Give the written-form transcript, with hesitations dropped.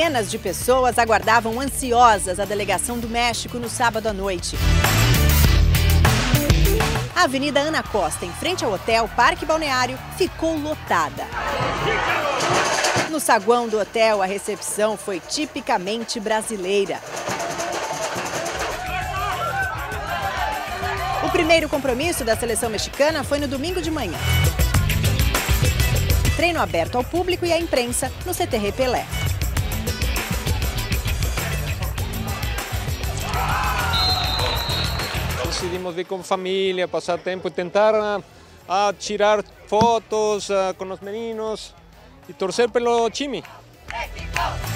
Centenas de pessoas aguardavam ansiosas a delegação do México no sábado à noite. A Avenida Ana Costa, em frente ao hotel Parque Balneário, ficou lotada. No saguão do hotel, a recepção foi tipicamente brasileira. O primeiro compromisso da seleção mexicana foi no domingo de manhã. Treino aberto ao público e à imprensa no CTR Pelé. Decidimos vir com família, passar tempo e tentar tirar fotos com os meninos e torcer pelo time.